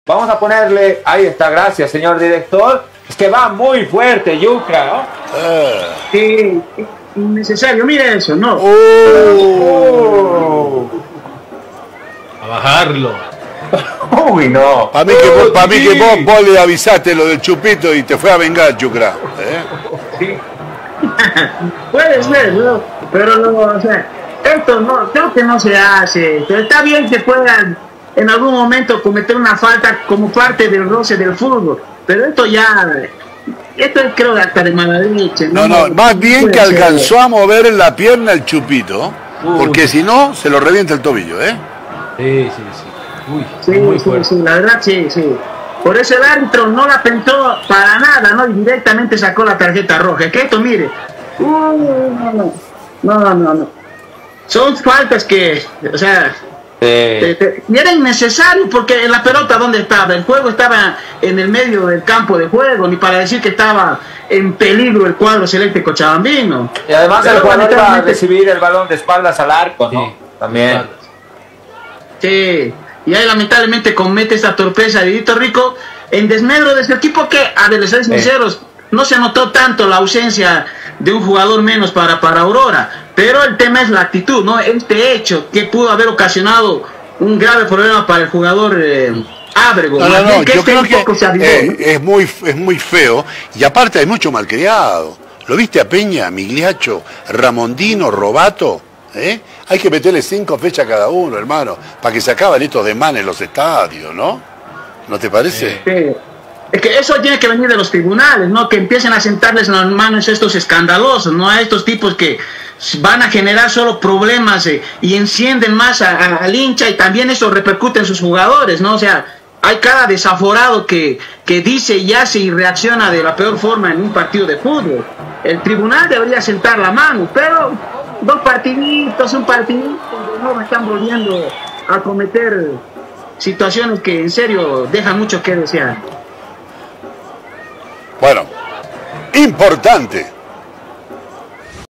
Vamos a ponerle, ahí está, gracias señor director. Es que va muy fuerte Yucra, ¿no? Sí, innecesario, mire eso, ¿no? A bajarlo. Uy, no. Para mí que vos le avisaste lo del chupito y te fue a vengar, Yucra. Sí. Puede ser, ¿no? Pero no, o sea, esto no, creo que no se hace. Pero está bien que puedan en algún momento cometer una falta como parte del roce del fútbol, pero esto es creo hasta de mala leche. No, más bien que alcanzó a mover la pierna el chupito, porque si no, se lo revienta el tobillo, ¿eh? Sí. Uy, sí, la verdad, sí. Por eso el árbitro no la pensó para nada, ¿no? Y directamente sacó la tarjeta roja. Es que esto, mire. No. Son faltas que, o sea, y era innecesario porque la pelota, ¿dónde estaba? El juego estaba en el medio del campo de juego, ni para decir que estaba en peligro el cuadro celeste cochabambino. Y además el jugador iba a recibir el balón de espaldas al arco, ¿no? Sí, también. Sí. Y ahí lamentablemente comete esta torpeza de Dito Rico en desmedro de este equipo que, a ver, les soy sinceros, no se notó tanto la ausencia de un jugador menos para Aurora, pero el tema es la actitud, ¿no? Este hecho que pudo haber ocasionado un grave problema para el jugador Ábrego. No, yo creo que es muy feo y aparte hay mucho malcriado. ¿Lo viste a Peña, Migliaccio, Ramondino, Robato? Hay que meterle 5 fechas a cada uno, hermano, para que se acaben estos desmanes en los estadios, ¿no? ¿No te parece? Sí. Es que eso tiene que venir de los tribunales, ¿no? Que empiecen a sentarles en las manos estos escandalosos, ¿no? A estos tipos que van a generar solo problemas y encienden más al hincha y también eso repercute en sus jugadores, ¿no? O sea, hay cada desaforado que dice y hace y reacciona de la peor forma en un partido de fútbol. El tribunal debería sentar la mano, pero un partidito, no me están volviendo a cometer situaciones que en serio dejan mucho que desear. Bueno, importante